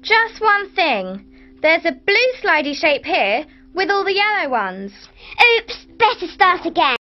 Just one thing. There's a blue slidey shape here with all the yellow ones. Oops, better start again.